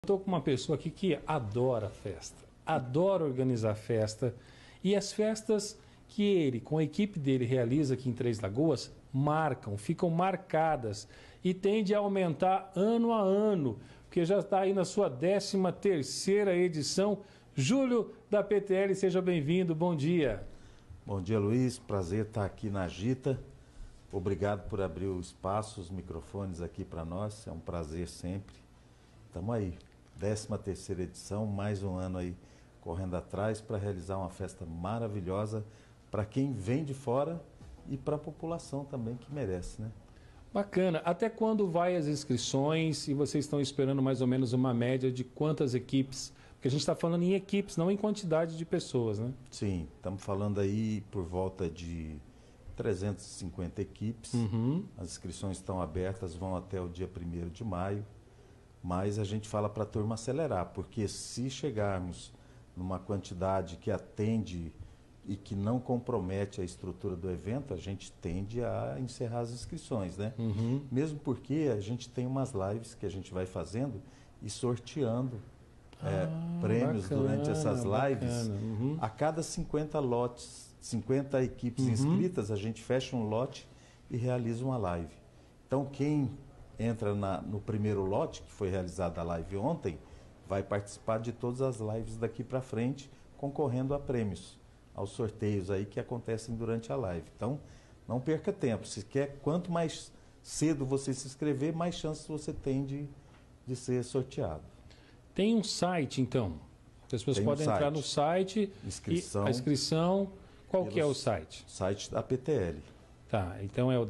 Estou com uma pessoa aqui que adora festa, adora organizar festa, e as festas que ele, com a equipe dele, realiza aqui em Três Lagoas, ficam marcadas e tende a aumentar ano a ano, porque já está aí na sua 13ª edição. Júlio da PTL, seja bem-vindo, bom dia. Bom dia, Luiz, prazer estar aqui na Agita. Obrigado por abrir o espaço, os microfones aqui para nós, é um prazer sempre. Estamos aí, 13ª edição, mais um ano aí correndo atrás para realizar uma festa maravilhosa para quem vem de fora e para a população também que merece, né? Bacana. Até quando vai as inscrições e vocês estão esperando mais ou menos uma média de quantas equipes? Porque a gente está falando em equipes, não em quantidade de pessoas, né? Sim, estamos falando aí por volta de 350 equipes. As inscrições estão abertas, vão até o dia 1º de maio. Mas a gente fala para a turma acelerar, porque se chegarmos numa quantidade que atende e que não compromete a estrutura do evento, a gente tende a encerrar as inscrições, né? Mesmo porque a gente tem umas lives que a gente vai fazendo e sorteando prêmios bacana, durante essas lives. A cada 50 lotes, 50 equipes inscritas, a gente fecha um lote e realiza uma live. Então quem entra no primeiro lote, que foi realizada a live ontem, vai participar de todas as lives daqui para frente, concorrendo a prêmios, aos sorteios aí que acontecem durante a live. Então, não perca tempo. Se quer, quanto mais cedo você se inscrever, mais chances você tem de ser sorteado. Tem um site, então? As pessoas podem entrar no site. Inscrição. A inscrição, qual que é o site? Site da PTL. Tá, então é o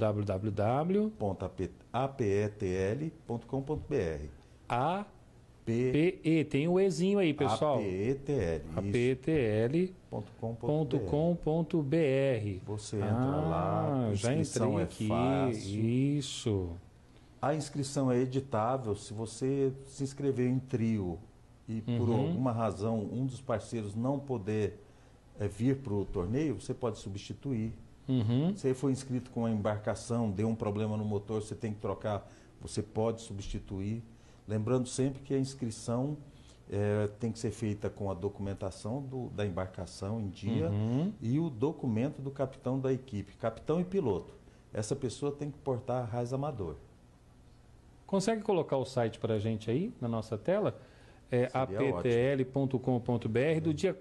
www.apetl.com.br. A-P-E, tem o Ezinho aí, pessoal. APETL. apetl.com.br. Você entra lá, a inscrição já entrei aqui. Fácil. Isso. A inscrição é editável. Se você se inscrever em trio e por alguma razão um dos parceiros não poder vir para o torneio, você pode substituir. Se você for inscrito com a embarcação, deu um problema no motor, você tem que trocar, você pode substituir. Lembrando sempre que a inscrição tem que ser feita com a documentação da embarcação em dia e o documento do capitão da equipe, capitão e piloto. Essa pessoa tem que portar raiz amador. Consegue colocar o site para a gente aí, na nossa tela? É aptl.com.br, do dia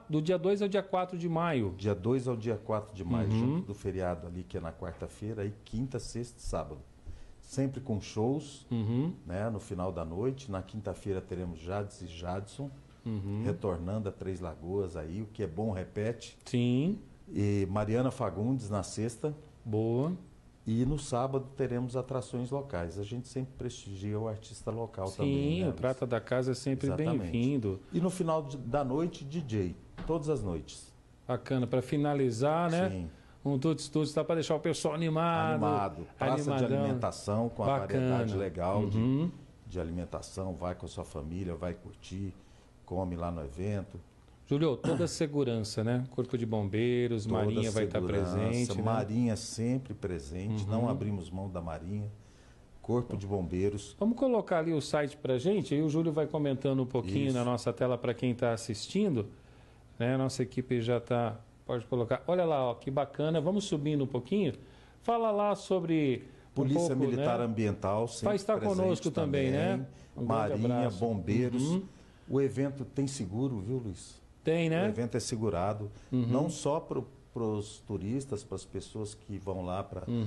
2 ao dia 4 de maio. Dia 2 ao dia 4 de maio, junto do feriado ali, que é na quarta-feira, e quinta, sexta e sábado. Sempre com shows, né, no final da noite. Na quinta-feira teremos Jades e Jadson, retornando a Três Lagoas aí, o que é bom repete. Sim. E Mariana Fagundes na sexta. Boa. E no sábado teremos atrações locais. A gente sempre prestigia o artista local também. Sim, o prata da casa é sempre bem-vindo. E no final da noite, DJ, todas as noites. Bacana, para finalizar, né? Sim. Um tudo está para deixar o pessoal animado. Praça de alimentação com a variedade legal de alimentação. Vai com a sua família, vai curtir, come lá no evento. Júlio, toda a segurança, né? Corpo de Bombeiros, toda Marinha vai estar presente. Né? Marinha sempre presente, não abrimos mão da Marinha. Corpo de Bombeiros. Vamos colocar ali o site para a gente, aí o Júlio vai comentando um pouquinho na nossa tela para quem está assistindo. Né? A nossa equipe já está, pode colocar. Olha lá, ó, que bacana, vamos subindo um pouquinho. Fala lá sobre... Polícia Militar Ambiental, sempre vai estar conosco também, né? Marinha, Bombeiros. O evento tem seguro, viu, Luiz? Tem, né? O evento é segurado, não só para os turistas, para as pessoas que vão lá,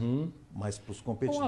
mas para os competidores.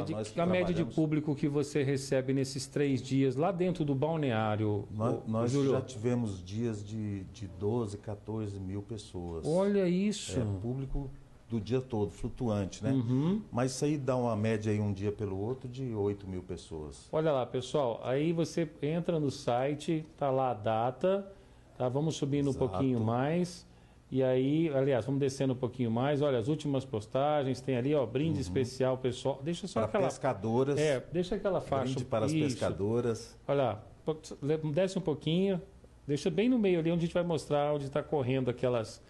A média de público que você recebe nesses 3 dias lá dentro do balneário? Nós já tivemos dias de 12, 14 mil pessoas. Olha isso! É público do dia todo, flutuante, né? Mas isso aí dá uma média aí um dia pelo outro de 8 mil pessoas. Olha lá, pessoal, aí você entra no site, tá lá a data... Tá, vamos subindo um pouquinho mais. E aí, aliás, vamos descendo um pouquinho mais. Olha, as últimas postagens, tem ali, ó, brinde especial, pessoal. Deixa só para pescadoras. Deixa aquela faixa. Brinde para as pescadoras. Olha, desce um pouquinho. Deixa bem no meio ali, onde a gente vai mostrar onde está correndo aquelas...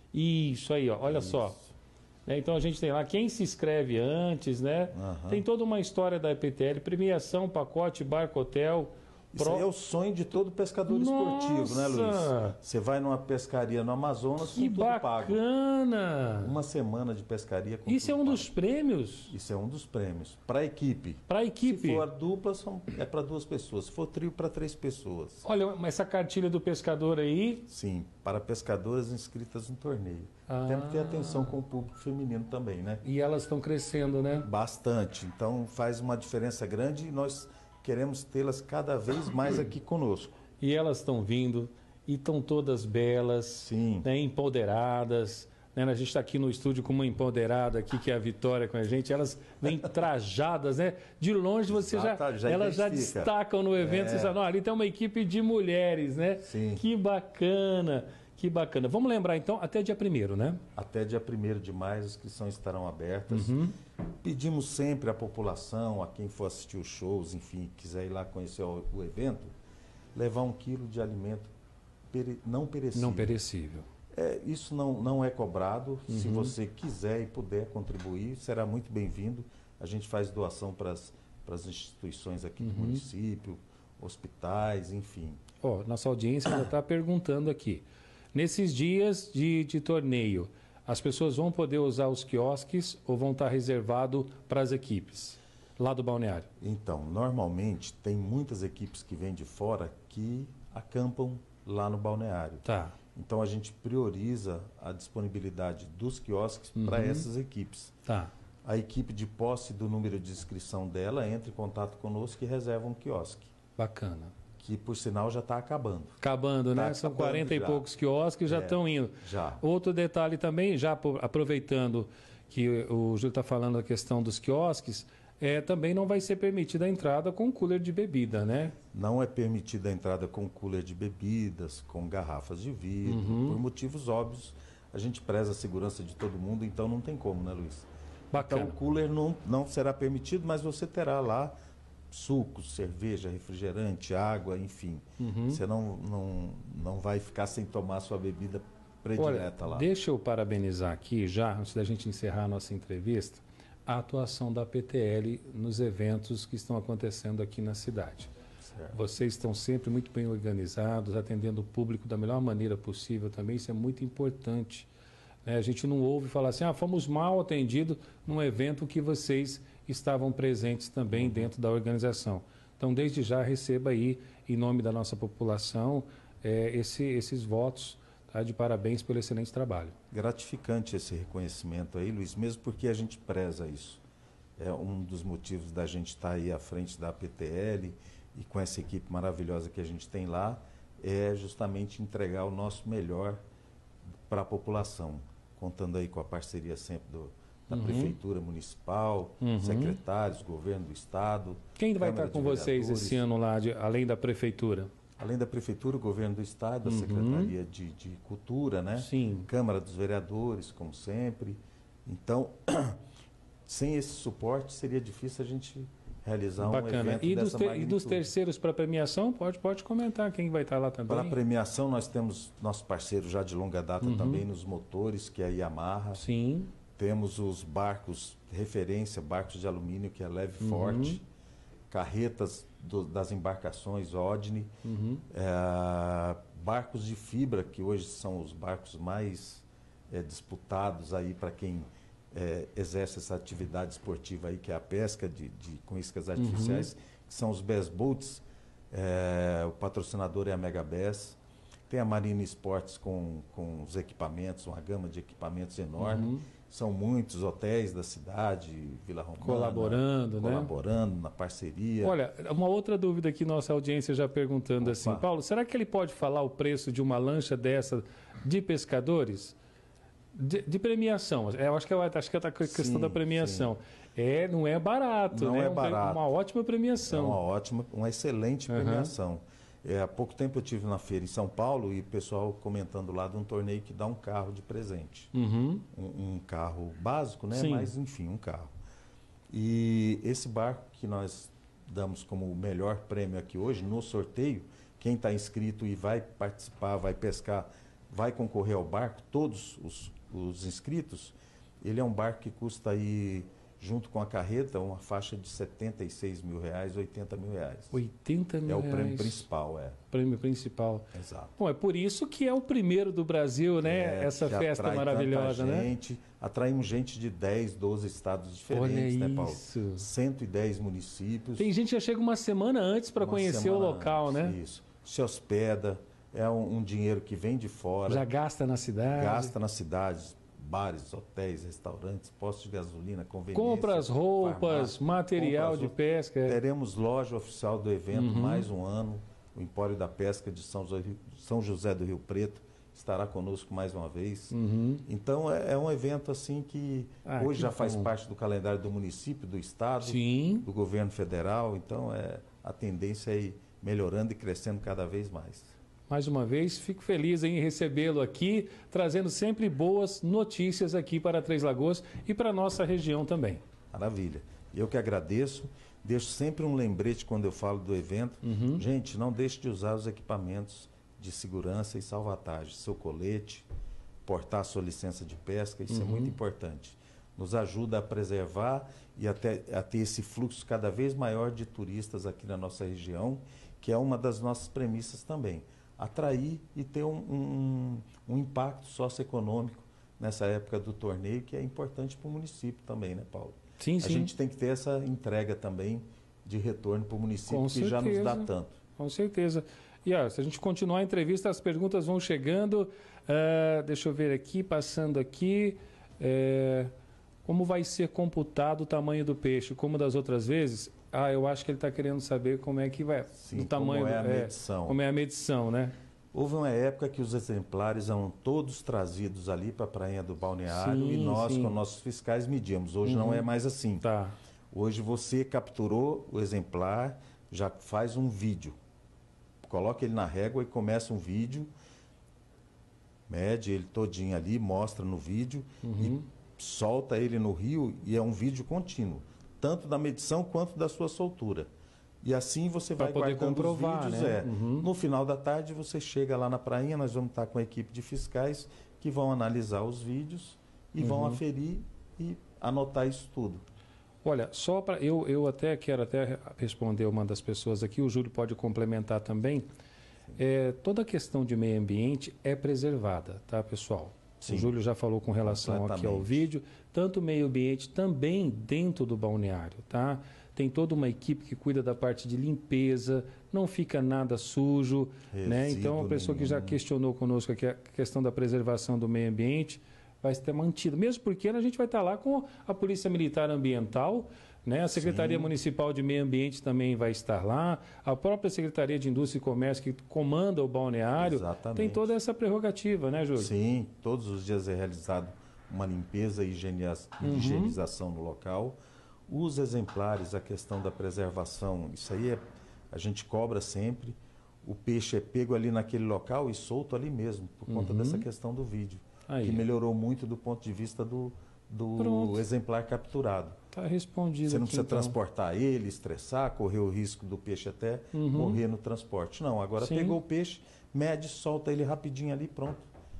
Isso aí, ó, olha só. Então a gente tem lá quem se inscreve antes, né? Tem toda uma história da EPTL, premiação, pacote, barco, hotel... Isso aí é o sonho de todo pescador esportivo, né, Luiz? Você vai numa pescaria no Amazonas com tudo pago. Bacana! Uma semana de pescaria com Isso tudo é um pago. dos prêmios? Isso é um dos prêmios. Para a equipe. Para a equipe? Se for dupla, é para 2 pessoas. Se for trio, para 3 pessoas. Olha, mas essa cartilha do pescador aí... Sim, para pescadoras inscritas no torneio. Temos que ter atenção com o público feminino também, né? E elas estão crescendo, né? Bastante. Então faz uma diferença grande e nós queremos tê-las cada vez mais aqui conosco. E elas estão vindo e estão todas belas, Sim. Né, empoderadas. Né? A gente está aqui no estúdio com uma empoderada aqui, que é a Vitória com a gente. Elas vêm trajadas, né? De longe você elas já destacam no evento. Você sabe, ali tem uma equipe de mulheres, né? Sim. Que bacana, que bacana. Vamos lembrar então, até dia 1º, né? Até dia 1º de maio as inscrições estarão abertas. Pedimos sempre à população, a quem for assistir os shows, enfim, quiser ir lá conhecer o evento, levar 1 quilo de alimento não perecível. Não perecível. Isso não é cobrado. Se você quiser e puder contribuir, será muito bem-vindo. A gente faz doação para as instituições aqui do município, hospitais, enfim. Nossa audiência já está perguntando aqui. Nesses dias de torneio, as pessoas vão poder usar os quiosques ou vão estar reservado para as equipes lá do balneário? Então, normalmente tem muitas equipes que vêm de fora que acampam lá no balneário. Tá. Então a gente prioriza a disponibilidade dos quiosques para essas equipes. Tá. A equipe de posse do número de inscrição dela entra em contato conosco e reserva um quiosque. Bacana. Que, por sinal, já está acabando. Acabando, né? São 40 e poucos quiosques, já estão indo. Já. Outro detalhe também, já aproveitando que o Júlio está falando a questão dos quiosques, também não vai ser permitida a entrada com cooler de bebida, né? Não é permitida a entrada com cooler de bebidas, com garrafas de vidro, por motivos óbvios. A gente preza a segurança de todo mundo, então não tem como, né, Luiz? Bacana. Então o cooler não será permitido, mas você terá lá sucos, cerveja, refrigerante, água, enfim. Você não vai ficar sem tomar sua bebida predileta. Olha, lá. Deixa eu parabenizar aqui, já, antes da gente encerrar a nossa entrevista, a atuação da PTL nos eventos que estão acontecendo aqui na cidade. Certo. Vocês estão sempre muito bem organizados, atendendo o público da melhor maneira possível também, isso é muito importante. A gente não ouve falar assim, fomos mal atendidos num evento que vocês estavam presentes também dentro da organização. Então, desde já, receba aí, em nome da nossa população, esses votos, tá, de parabéns pelo excelente trabalho. Gratificante esse reconhecimento aí, Luiz, mesmo porque a gente preza isso. É um dos motivos da gente estar aí à frente da PTL e com essa equipe maravilhosa que a gente tem lá, é justamente entregar o nosso melhor para a população, contando aí com a parceria sempre da Prefeitura Municipal, secretários, governo do Estado. Quem vai estar com vocês esse ano lá, além da Prefeitura? Além da Prefeitura, o Governo do Estado, a Secretaria de Cultura, né? Sim. Câmara dos Vereadores, como sempre. Então, sem esse suporte, seria difícil a gente realizar um evento dessa magnitude. E dos terceiros para premiação, pode comentar quem vai estar lá também. Para a premiação, nós temos nosso parceiro já de longa data também nos motores, que é a Yamaha. Sim. Temos os barcos, referência, barcos de alumínio, que é leve e forte. Carretas das embarcações Odni. Barcos de fibra, que hoje são os barcos mais disputados aí para quem exerce essa atividade esportiva aí, que é a pesca com iscas artificiais, que são os Bass Boats. O patrocinador é a Mega Bass. Tem a Marina Esportes com os equipamentos, uma gama de equipamentos enorme. São muitos hotéis da cidade, Vila Romana, colaborando na parceria. Olha, uma outra dúvida aqui, nossa audiência já perguntando assim, Paulo, será que ele pode falar o preço de uma lancha dessa de pescadores? De premiação, eu acho que é a questão da premiação. Não é barato, não né? É barato. Uma ótima premiação. Uma excelente premiação. Há pouco tempo eu estive na feira em São Paulo e o pessoal comentando lá de um torneio que dá um carro de presente. Um carro básico, né? Sim. Mas enfim, um carro. E esse barco que nós damos como o melhor prêmio aqui hoje, no sorteio, quem está inscrito e vai participar, vai pescar, vai concorrer ao barco, todos os inscritos, ele é um barco que custa aí, junto com a carreta, uma faixa de R$76 mil, R$80 mil. R$80 mil. É o prêmio principal, Prêmio principal. Exato. Bom, é por isso que é o primeiro do Brasil, né? Essa festa maravilhosa, né? Atraímos gente de 10, 12 estados diferentes, Olha né, Paulo? isso. 110 municípios. Tem gente que já chega uma semana antes para conhecer o local, né? Isso. Se hospeda, é um dinheiro que vem de fora. Já gasta na cidade. Gasta nas cidades, bares, hotéis, restaurantes, postos de gasolina, conveniência. Compra as roupas, farmácia, material de pesca. Teremos loja oficial do evento mais um ano. O Empório da Pesca de São José do Rio Preto estará conosco mais uma vez. Então é um evento assim que hoje já faz parte do calendário do município, do estado, do governo federal. Então a tendência é ir melhorando e crescendo cada vez mais. Mais uma vez, fico feliz em recebê-lo aqui, trazendo sempre boas notícias aqui para Três Lagoas e para a nossa região também. Maravilha. Eu que agradeço. Deixo sempre um lembrete quando eu falo do evento. Gente, não deixe de usar os equipamentos de segurança e salvatagem. Seu colete, portar sua licença de pesca, isso é muito importante. Nos ajuda a preservar e a ter esse fluxo cada vez maior de turistas aqui na nossa região, que é uma das nossas premissas também. Atrair e ter um impacto socioeconômico nessa época do torneio, que é importante para o município também, né, Paulo? Sim, A gente tem que ter essa entrega também de retorno para o município, que já nos dá tanto. Com certeza. E se a gente continuar a entrevista, as perguntas vão chegando. Deixa eu ver aqui, passando aqui. Como vai ser computado o tamanho do peixe? Como das outras vezes? Eu acho que ele está querendo saber como é que vai. Sim, o tamanho, como é a medição. Como é a medição, né? Houve uma época que os exemplares eram todos trazidos ali para a prainha do balneário e nós, com nossos fiscais, medíamos. Hoje não é mais assim. Tá. Hoje você capturou o exemplar, já faz um vídeo. Coloca ele na régua e começa um vídeo, mede ele todinho ali, mostra no vídeo e solta ele no rio, e é um vídeo contínuo, tanto da medição quanto da sua soltura. E assim você vai guardando os vídeos. Né? No final da tarde você chega lá na prainha, nós vamos estar com a equipe de fiscais que vão analisar os vídeos e vão aferir e anotar isso tudo. Olha, só para eu até quero responder uma das pessoas aqui, o Júlio pode complementar também. Toda a questão de meio ambiente é preservada, tá, pessoal? Sim. O Júlio já falou com relação aqui ao vídeo, tanto o meio ambiente também dentro do balneário, tá? Tem toda uma equipe que cuida da parte de limpeza, não fica nada sujo, né? Então, a pessoa que já questionou conosco aqui a questão da preservação do meio ambiente vai ser mantida, mesmo porque a gente vai estar lá com a Polícia Militar Ambiental, né? A Secretaria Municipal de Meio Ambiente também vai estar lá, a própria Secretaria de Indústria e Comércio que comanda o balneário. Exatamente. Tem toda essa prerrogativa, né, Júlio? Sim, todos os dias é realizado uma limpeza e higienização no local. Os exemplares, a questão da preservação, isso aí a gente cobra sempre. O peixe é pego ali naquele local e solto ali mesmo, por conta dessa questão do vídeo, que melhorou muito do ponto de vista do exemplar capturado. Está respondido. Você não precisa transportar ele, estressar, correr o risco do peixe até morrer no transporte. Não, agora pegou o peixe, mede, solta ele rapidinho ali, pronto.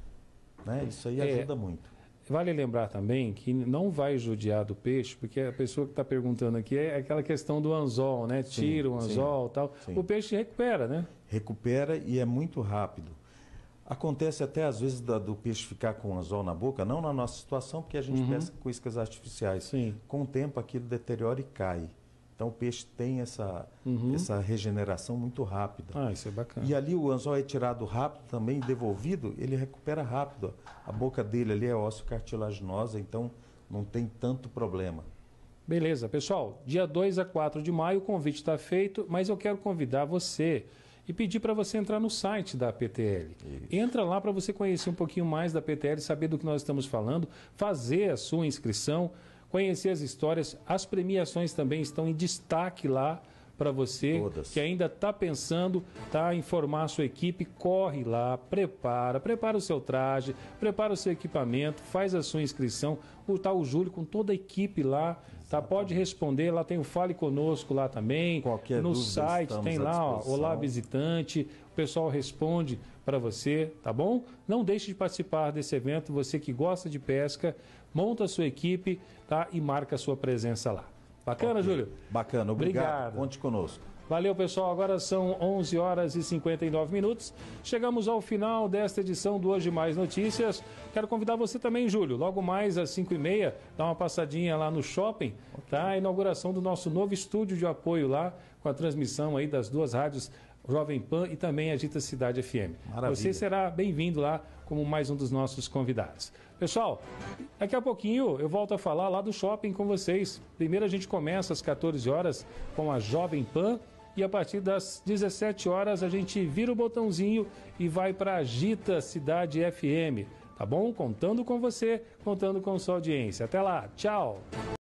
Né? Isso aí ajuda muito. Vale lembrar também que não vai judiar do peixe, porque a pessoa que está perguntando aqui é aquela questão do anzol, né? Tira o anzol e tal. Sim. O peixe recupera, né? Recupera e é muito rápido. Acontece até às vezes do peixe ficar com o anzol na boca, não na nossa situação, porque a gente pesca com iscas artificiais. Sim. Com o tempo aquilo deteriora e cai. Então o peixe tem essa regeneração muito rápida. Isso é bacana. E ali o anzol é tirado rápido também, devolvido, ele recupera rápido. A boca dele ali é ósseo cartilaginosa, então não tem tanto problema. Beleza, pessoal. Dia 2 a 4 de maio, o convite está feito, mas eu quero convidar você e pedir para você entrar no site da PTL. Isso. Entra lá para você conhecer um pouquinho mais da PTL, saber do que nós estamos falando, fazer a sua inscrição, conhecer as histórias. As premiações também estão em destaque lá para você que ainda está pensando, tá, em formar a sua equipe. Corre lá, prepara o seu traje, prepara o seu equipamento, faz a sua inscrição. O Júlio com toda a equipe lá, tá? Pode responder, lá tem o Fale Conosco lá também. Qualquer no dúvida, site tem lá, ó, Olá Visitante, o pessoal responde para você, tá bom? Não deixe de participar desse evento, você que gosta de pesca, monta a sua equipe, tá? E marca a sua presença lá. Bacana, Júlio? Bacana, obrigado. Conte conosco. Valeu, pessoal. Agora são 11 horas e 59 minutos. Chegamos ao final desta edição do Hoje Mais Notícias. Quero convidar você também, Júlio, logo mais às 5h30, dá uma passadinha lá no shopping, tá? A inauguração do nosso novo estúdio de apoio lá, com a transmissão aí das duas rádios Jovem Pan e também Agita Cidade FM. Maravilha. Você será bem-vindo lá como mais um dos nossos convidados. Pessoal, daqui a pouquinho eu volto a falar lá do shopping com vocês. Primeiro a gente começa às 14 horas com a Jovem Pan e a partir das 17 horas a gente vira o botãozinho e vai para Agita Cidade FM. Tá bom? Contando com você, contando com sua audiência. Até lá, tchau!